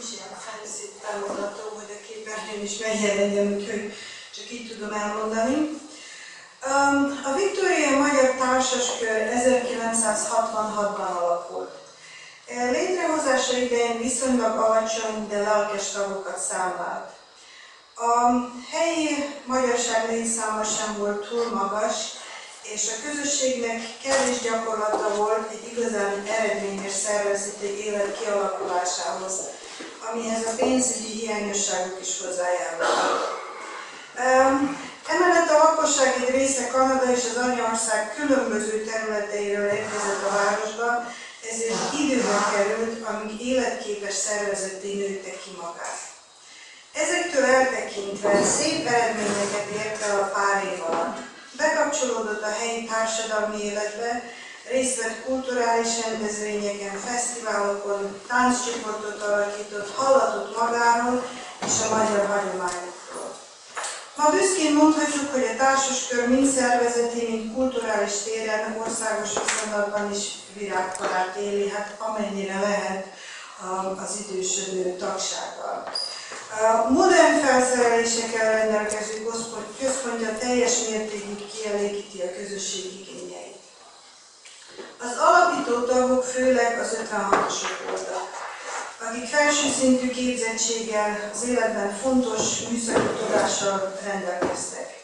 nincs ilyen fancy bemutató, hogy a képernyőn is megjelenjen, úgyhogy csak így tudom elmondani. A Viktóriai Magyar Társaskör 1966-ban alakult. Létrehozása idején viszonylag alacsony, de lelkes tagokat számlált. A helyi magyarság létszáma sem volt túl magas, és a közösségnek kevés gyakorlata volt egy igazán eredményes szervezeti élet kialakulásához, amihez a pénzügyi hiányosságok is hozzájárultak. Emellett a lakosság egy része Kanada és az anyaország különböző területeiről érkezett a városba, ezért időben került, amíg életképes szervezetté nőtte ki magát. Ezektől eltekintve szép eredményeket ért el a pár év alatt. Bekapcsolódott a helyi társadalmi életbe, részt vett kulturális rendezvényeken, fesztiválokon, tánccsoportot alakított, hallatott magáról és a magyar hagyományokról. Ma büszkén mondhatjuk, hogy a társaskör mind szervezeti, mind kulturális téren országos viszonylatban is virágkorát éli, hát amennyire lehet az idősödő tagsággal. A modern felszerelésekkel rendelkező központja teljes mértékig kielégíti a közösség igényeit. Az alapító tagok főleg az 56-osok voltak, akik felső szintű képzettséggel, az életben fontos műszaki tudással rendelkeztek.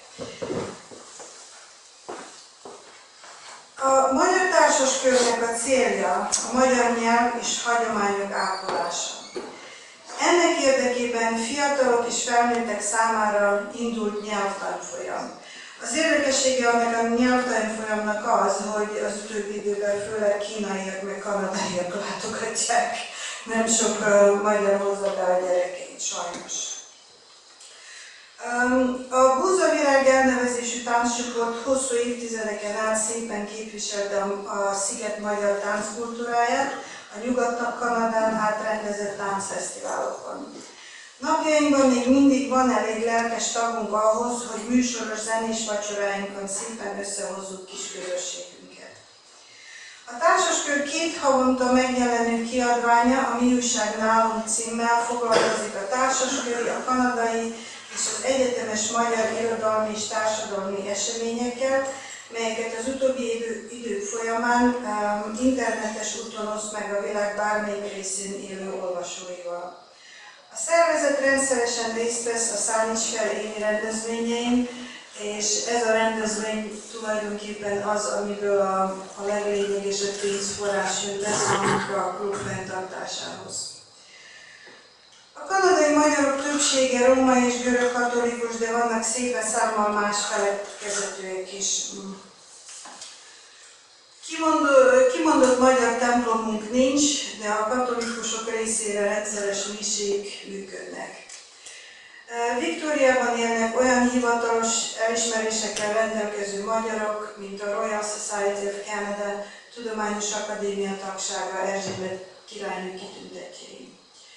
A Magyar Társaskörnek a célja a magyar nyelv és hagyományok ápolása. Ennek érdekében fiatalok és felnőttek számára indult nyelvtanfolyam. Az érdekessége annak a nyelvtanfolyamnak az, hogy az utóbbi időben főleg kínaiak meg kanadaiak látogatják, nem sok magyar hozza be a gyerekeit, sajnos. A Búzavirág elnevezésű tánccsoport hosszú évtizedeken át szépen képviselte a sziget magyar tánckultúráját, a Nyugat-Kanadán átrendezett táncfesztiválokon. Napjainkban még mindig van elég lelkes tagunk ahhoz, hogy műsoros zenés vacsoráinkon szépen összehozzuk kis közösségünket. A Társaskör 2 havonta megjelenő kiadványa, a Mi újság nálunk címmel foglalkozik a társasköri, a kanadai és az egyetemes magyar irodalmi és társadalmi eseményekkel, melyeket az utóbbi idők folyamán internetes úton oszt meg a világ bármelyik részén élő olvasóival. A szervezet rendszeresen részt vesz a Szánicsfer évi rendezvényein, és ez a rendezvény tulajdonképpen az, amiből a leglényegesebb pénzforrás jön be a klub fenntartásához. A kanadai magyarok többsége római és görög katolikus, de vannak szépen számmal más felekezetűek is. Kimondott magyar templomunk nincs, de a katolikusok részére rendszeres misék működnek. Viktóriában élnek olyan hivatalos elismerésekkel rendelkező magyarok, mint a Royal Society of Canada, Tudományos Akadémia tagsága, Erzsébet királynő kitüntetjei.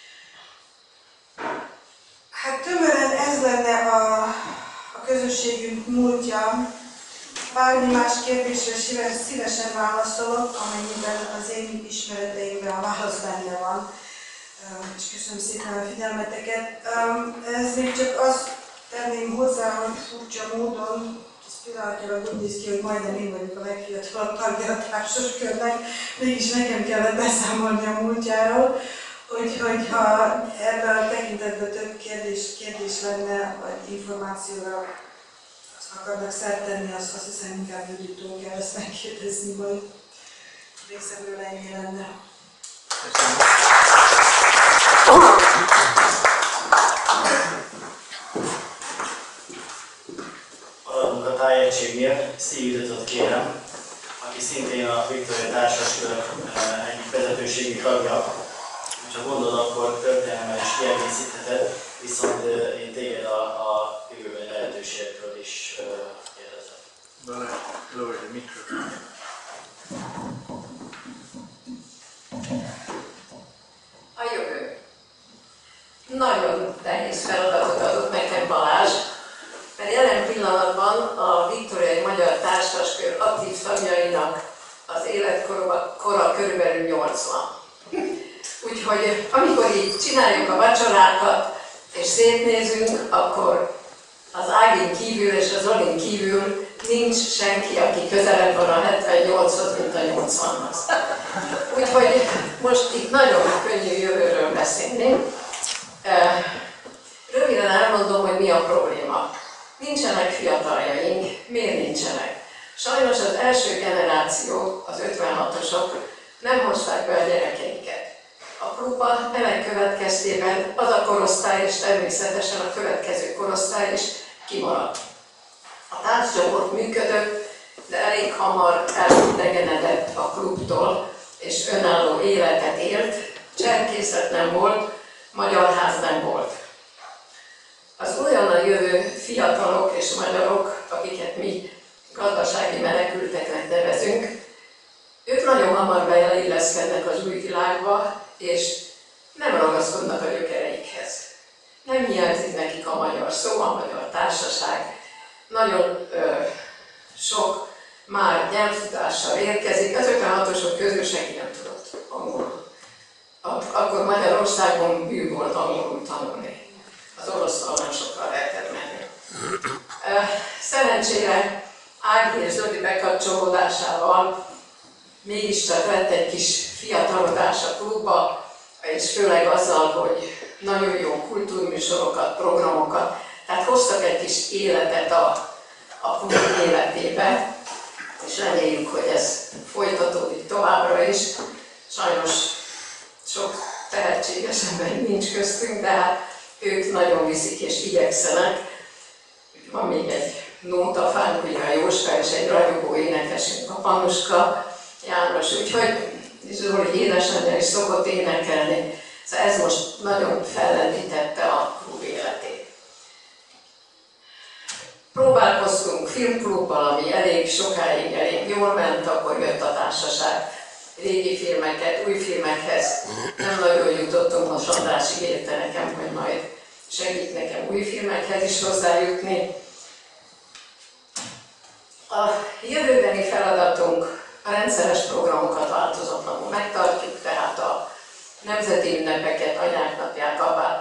Hát tömören ez lenne a közösségünk múltja. Bármi más kérdésre szívesen válaszolok, amennyiben az én ismereteimben a válasz benne van. És köszönöm szépen a figyelmeteket. Ez még csak azt tenném hozzá, hogy furcsa módon, ez pillanatnyilag úgy néz ki, hogy majdnem én vagyok a legfiatalabb tagja a társaskörnek, mégis nekem kellett beszámolni a múltjáról. Úgyhogy ha ebben a tekintetben több kérdés lenne, vagy információra akarnak szert tenni, azt hiszem inkább Juditól kell ezt megkérdezni, majd részemről ennyi lenne. Maradunk a tájegységnél, Szívidetot kérem, aki szintén a Viktóriai Társaskör egyik vezetőségi tagja. Ha gondolod, akkor történelemmel is kiegészítheted, viszont én téged a jövőbeli lehetőségekről is kérdezem. Lower the microphone. A jövő. Nagyon nehéz feladatot adott nekem Balázs, mert jelen pillanatban a Viktóriai Magyar Társaskör aktív tagjainak az életkora körülbelül 80. Úgyhogy amikor így csináljuk a vacsorákat és szétnézünk, akkor az Ágin kívül és az Zolin kívül nincs senki, aki közelebb van a 78-hoz, mint a 80-hoz. Úgyhogy most itt nagyon könnyű jövőről beszélni. Röviden elmondom, hogy mi a probléma. Nincsenek fiataljaink. Miért nincsenek? Sajnos az első generáció, az 56-osok nem hozták be a gyerekeiket. A klubba ennek következtében az a korosztály és természetesen a következő korosztály is kimaradt. A tánccsoport működött, de elég hamar elidegenedett a klubtól, és önálló életet élt, cserkészet nem volt, magyar ház nem volt. Az újonnan jövő fiatalok és magyarok, akiket mi gazdasági menekülteknek nevezünk, ők nagyon hamar beleilleszkednek az új világba, és nem ragaszkodnak a gyökereikhez. Nem hiányzik nekik a magyar szó, a magyar társaság. Nagyon sok már nyelvtudással érkezik. Az 56-osok közül senki nem tudott angolul. Akkor Magyarországon bű volt angolul tanulni. Az orosztal nem sokkal lehetett menni. Szerencsére Ági és Zoli bekapcsolódásával mégiscsak lett egy kis fiatalodás a klubba, és főleg azzal, hogy nagyon jó kultúrműsorokat, programokat, tehát hoztak egy kis életet a klub életébe, és reméljük, hogy ez folytatódik továbbra is. Sajnos sok tehetséges ember nincs köztünk, de hát ők nagyon viszik és igyekszenek. Van még egy nótafánk, ugye a Jóska, és egy ragyogó énekesünk, a Panuska János, úgyhogy Zoli édesanyja is szokott énekelni. Szóval ez most nagyon fellendítette a klub életét. Próbálkoztunk filmklubbal, ami elég sokáig, elég jól ment, akkor jött a társaság. Régi filmeket, új filmekhez nem nagyon jutottunk, most András ígérte nekem, hogy majd segít nekem új filmekhez is hozzájutni. A jövőbeni feladatunk a rendszeres programokat változatlanul megtartjuk, tehát a nemzeti ünnepeket, anyák napját,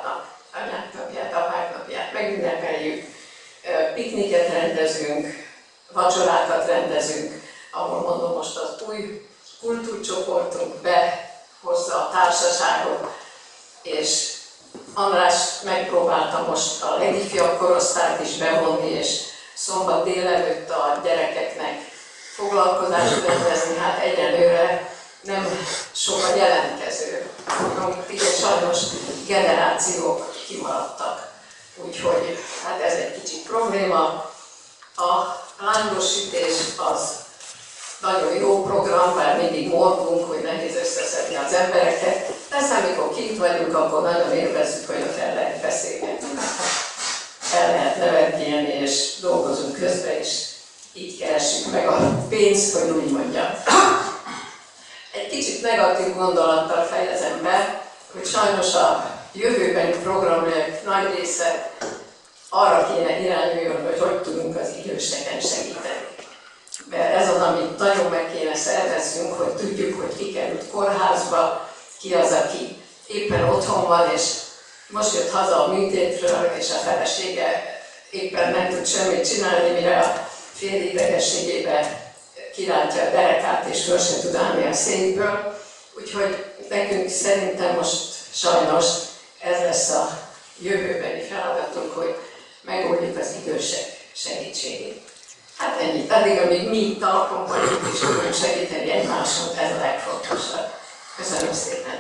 apák napját megünnepeljük, pikniket rendezünk, vacsorákat rendezünk, ahol mondom most az új kultúrcsoportunk behozza a társaságot, és András megpróbálta most a legifjabb korosztályt is bevonni, és szombat délelőtt a gyerekeknek foglalkozást rendezni, hát egyenlőre nem sok a jelentkező. Igen, sajnos generációk kimaradtak. Úgyhogy hát ez egy kicsit probléma. A lángosütés az nagyon jó program, bár mindig morgunk, hogy nehéz összeszedni az embereket, de aztán amikor kint vagyunk, akkor nagyon élvezzük, hogy ott el lehet beszélgetni. El lehet nevetgélni, és dolgozunk közben, és így keressük meg a pénzt, hogy úgy mondjam. Egy kicsit negatív gondolattal fejezem be, hogy sajnos a jövőbeni programok nagy része arra kéne irányuljon, hogy hogy tudunk az időseken segíteni. Mert ez az, amit nagyon meg kéne szerveznünk, hogy tudjuk, hogy ki került kórházba, ki az, aki éppen otthon van, és most jött haza a műtétről, és a felesége éppen nem tud semmit csinálni, mire a fél idegességébe kirántja a derekát, és föl se tud állni a székből. Úgyhogy nekünk szerintem most sajnos ez lesz a jövőbeni feladatunk, hogy megoldjuk az idősek segítségét. Hát ennyit. Addig, amíg mi itt talpon vagyunk és tudunk segíteni egymáson, ez a legfontosabb. Köszönöm szépen!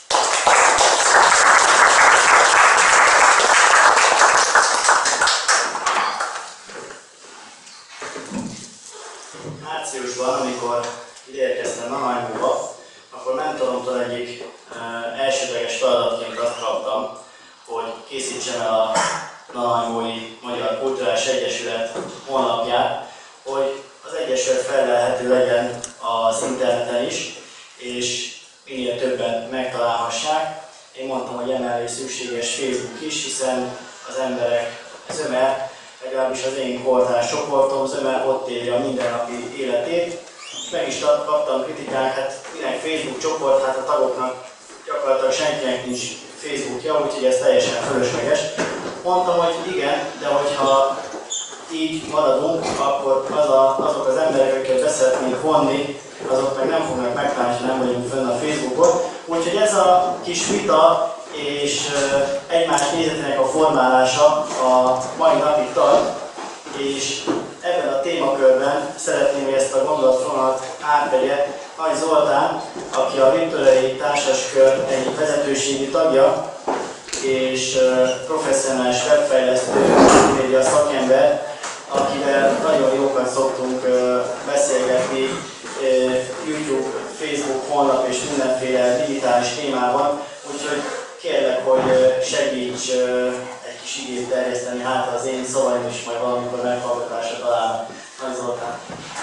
Márciusban, amikor ideérkeztem Nanaimóba, akkor mentoromtól egyik elsődleges feladatként azt kaptam, hogy készítsem el a Nanaimói Magyar Kulturális Egyesület honlapját, hogy az Egyesület felelhető legyen az interneten is, és minél többen megtalálhassák. Én mondtam, hogy emellé szükséges Facebook is, hiszen az emberek zöme, legalábbis az én kortárs csoportom zöme ott élje a mindennapi életét. Meg is kaptam kritikát, hát minek Facebook csoport, hát a tagoknak gyakorlatilag senkinek nincs Facebookja, úgyhogy ez teljesen fölösleges. Mondtam, hogy igen, de hogyha így maradunk, akkor azok az emberek, akiket be szeretnénk vonni, azok meg nem fognak megtalálni, ha nem vagyunk fönn a Facebookon. Úgyhogy ez a kis vita és egymás nézetének a formálása a mai napig tart, és ebben a témakörben szeretném, hogy ezt a gondolatvonalat átvegye Nagy Zoltán, aki a Viktóriai Társaskör egyik vezetőségi tagja, és professzionális webfejlesztő, multimédia szakember, akivel nagyon jókat szoktunk beszélgetni YouTube, Facebook honlap és mindenféle digitális témában, úgyhogy kérlek, hogy segíts egy kis igét terjeszteni, hát az én szavaim is majd valamikor meghallgatásra találnak. Nagy Zoltán!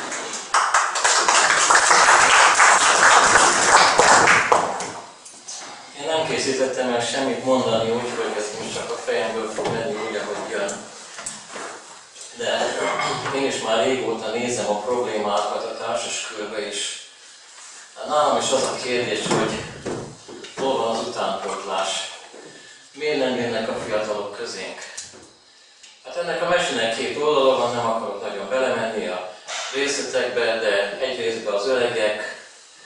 Én nem készítettem el semmit mondani, úgyhogy ez most csak a fejemből fog menni úgy, ahogy jön. De én is már régóta nézem a problémákat a társaskörbe, és nálam is az a kérdés, hogy hol van az utánpótlás. Miért nem jönnek a fiatalok közénk? Hát ennek a mesének két oldala van, nem akarok nagyon belemenni a részletekbe, de egy részben az öregek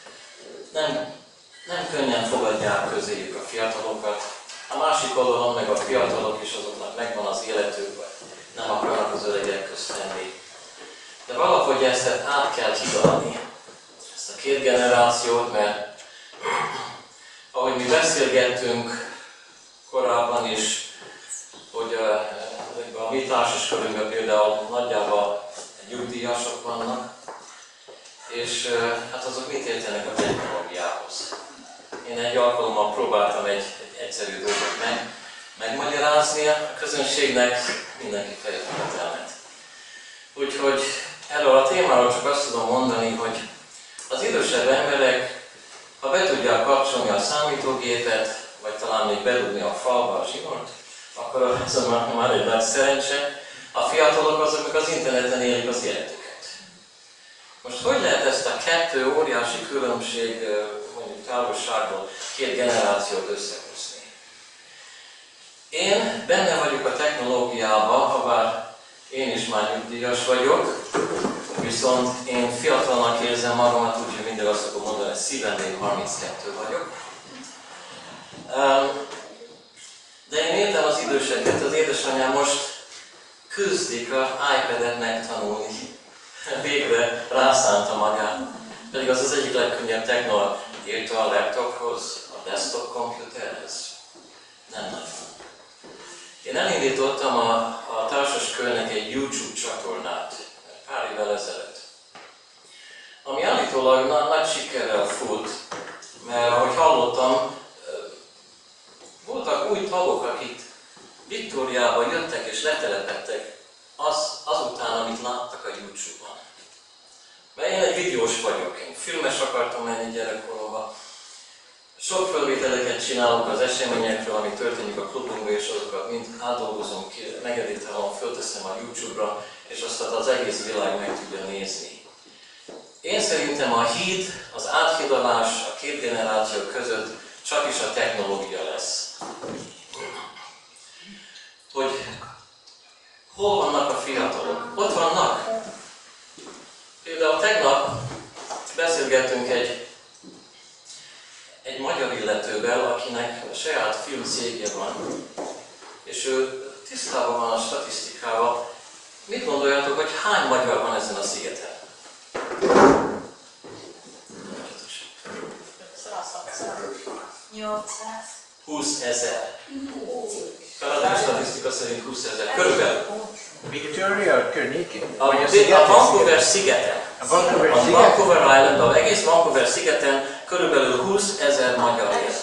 nem könnyen fogadják közéjük a fiatalokat. A másik oldalon meg a fiatalok is, azoknak megvan az életük, vagy nem akarnak az öregek közt lenni. De valahogy ezt át kell hidalni, ezt a két generációt, mert ahogy mi beszélgettünk korábban is, hogy a mi társaskörünkben például nagyjából nyugdíjasok vannak, és hát azok mit értenek a technológiához. Én egy alkalommal próbáltam egy egyszerű dolgot megmagyarázni a közönségnek, mindenki fejezett elment. Úgyhogy erről a témáról csak azt tudom mondani, hogy az idősebb emberek, ha be tudják kapcsolni a számítógépet, vagy talán még bedugni a falba a zsinort, akkor ez már egy nagy szerencse. A fiatalok azok meg az interneten élik az életüket. Most hogy lehet ezt a kettő óriási különbség, mondjuk távolságból két generációt összehozni? Én benne vagyok a technológiában, habár én is már nyugdíjas vagyok, viszont én fiatalnak érzem magamat, úgyhogy mindig azt akarom mondani, hogy szívem én 32 vagyok. De én értem az időseket, az édesanyám most küzdik az iPad-et megtanulni. Végre rászánta magát. Pedig az az egyik legkönnyebb technológia. Írta a laptophoz, a desktop komputerhez. Nem nagyon. Én elindítottam a társaskörnek egy YouTube csatornát pár évvel ezelőtt, ami állítólag nagy sikerrel fut, mert ahogy hallottam, voltak új tagok, akik Viktóriába jöttek és letelepedtek azután, amit láttak a YouTube-on. Mert én egy videós vagyok, én filmes akartam lenni gyerekkoromban. Sok felvételeket csinálok az eseményekről, ami történik a klubunkban, és azokat mind átdolgozom ki, megeditálom, fölteszem a YouTube-ra, és azt az egész világ meg tudja nézni. Én szerintem a híd, az áthidalás a két generáció között csak is a technológia lesz. Hogy hol vannak a fiatalok? Ott vannak. Például tegnap beszélgettünk egy magyar illetővel, akinek a saját filmcégje van, és ő tisztában van a statisztikával. Mit gondoljátok, hogy hány magyar van ezen a szigeten? 20 000. Kanadai statisztika szerint 20 000. Körülbelül. Victoria környékén? A Vancouver szigeten. A Vancouver Island, az egész Vancouver szigeten körülbelül 20 000 magyar él.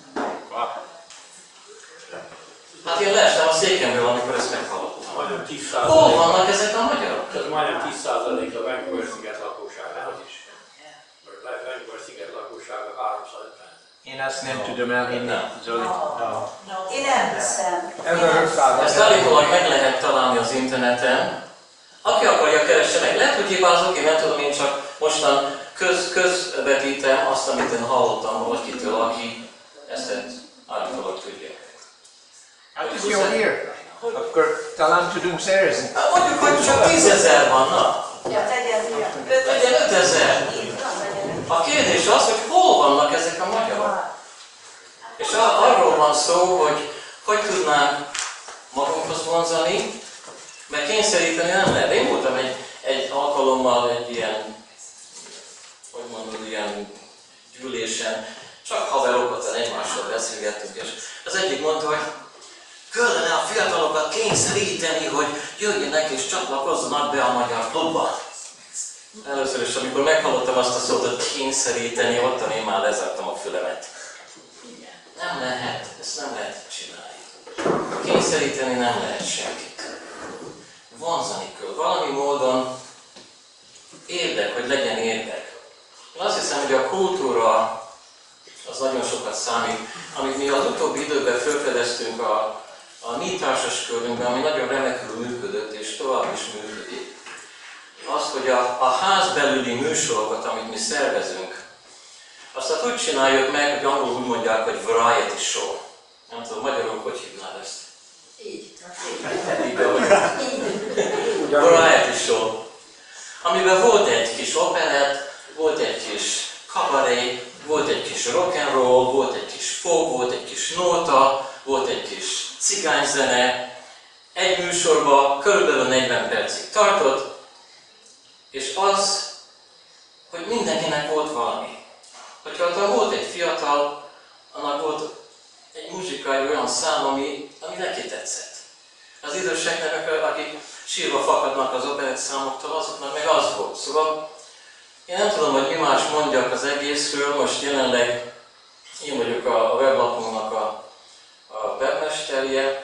Hát én leestem a székemről, amikor ezt meghallottam. Majdnem 10%. Hol vannak ezek a magyarok? Ez majdnem 10% a Vancouver sziget lakosságához is. Vancouver sziget lakossága 350. Én ezt nem tudom elhinni, Zoli. Én nem hiszem. Ezt állítólag meg lehet találni az interneten. Aki akarja, keresse meg. Lehet, hogy hibázok, én nem tudom, én csak mostan közvetítem azt, amit én hallottam valakitől, aki ezt állítólag tudják. Hát is jó hír. Akkor talán tudunk szerezni. Hát mondjuk, hogy csak 10 000 vannak. Legyen 5000. A kérdés az, hogy hol vannak ezek a magyarok. És arról van szó, hogy tudnánk magunkhoz vonzani, mert kényszeríteni nem lehet. Én voltam egy alkalommal egy ilyen, hogy mondod, ilyen gyűlésen, csak haverokat egymással beszélgettünk, és az egyik mondta, hogy kellene a fiatalokat kényszeríteni, hogy jöjjenek és csatlakozzanak be a magyar klubba. Először is, amikor meghallottam azt a szót, hogy kényszeríteni, ottan én már lezártam a fülemet. Nem lehet, ezt nem lehet csinálni. Kényszeríteni nem lehet senkit. Vonzani kell. Valami módon érdek, hogy legyen érdek. Én azt hiszem, hogy a kultúra az nagyon sokat számít. Amit mi az utóbbi időben felfedeztünk a mi társaskörünkben, ami nagyon remekül működött és tovább is működik, az, hogy a házbelüli műsorokat, amit mi szervezünk, azt úgy csináljuk meg, hogy angolul úgy mondják, hogy variety show. Nem tudom, magyarul hogy hívnád ezt? Így. Variety show. Amiben volt egy kis operett, volt egy kis kabaré, volt egy kis rock and roll, volt egy kis folk, volt egy kis nóta, volt egy kis cigányzene. Egy műsorban körülbelül 40 percig tartott, és az, hogy mindenkinek volt valami. Hogyha volt egy fiatal, annak volt egy muzsikai olyan szám, ami neki tetszett. Az időseknek, akik sírva fakadnak az operett számoktól, azoknak meg az volt. Szóval én nem tudom, hogy mi más mondjak az egészről, most jelenleg én vagyok a weblapunknak a webmesterje,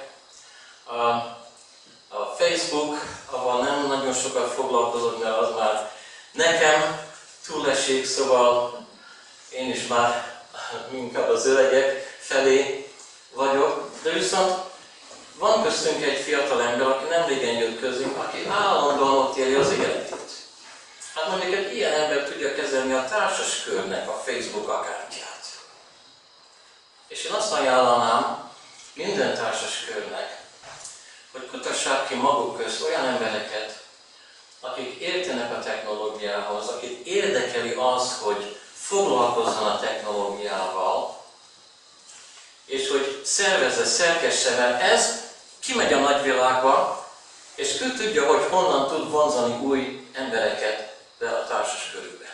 a Facebook, ahol nem nagyon sokat foglalkozok, mert az már nekem túlesik, szóval én is már inkább az öregek felé vagyok, de viszont van köztünk egy fiatal ember, aki nem régen jött közünk, aki állandóan ott éli az életét. Hát mondjuk egy ilyen ember tudja kezelni a társaskörnek a Facebook accountját. És én azt ajánlanám minden társaskörnek, hogy kutassák ki maguk közt olyan embereket, akik értenek a technológiához, akik érdekeli az, hogy foglalkozzon a technológiával, és hogy szervezze, szerkesse, mert ez kimegy a nagyvilágba, és ő tudja, hogy honnan tud vonzani új embereket be a társas körülbe.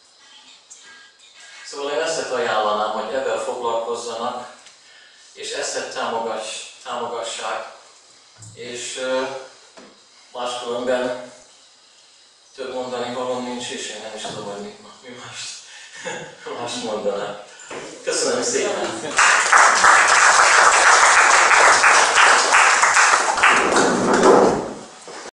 Szóval én ezt ajánlanám, hogy ebben foglalkozzanak, és ezt támogassák, és máskülönben több mondani való nincs, és én nem is tudom, hogy mi más mondanám. Köszönöm szépen!